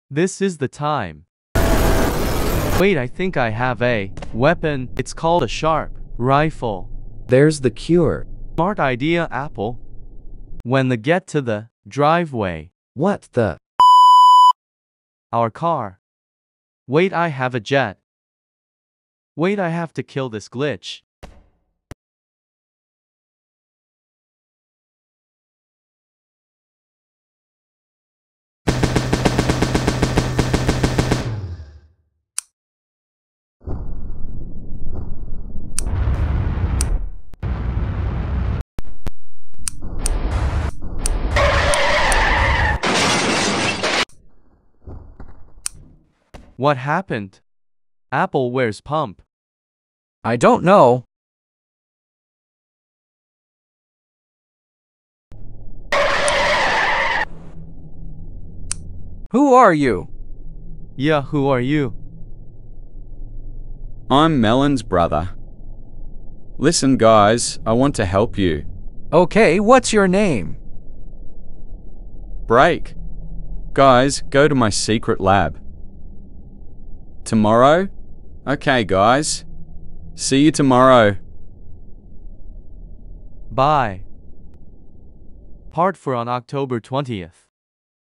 This is the time. Wait, I think I have a weapon. It's called a sharp rifle. There's the cure. Smart idea, Apple. When they get to the driveway. What the? Our car. Wait, I have a jet. Wait, I have to kill this glitch. What happened? Apple, where's pump? I don't know. Who are you? Yeah, who are you? I'm Melon's brother. Listen, guys, I want to help you. Okay, what's your name? Break. Guys, go to my secret lab. Tomorrow? Okay, guys. See you tomorrow. Bye. Part 4 on October 20th.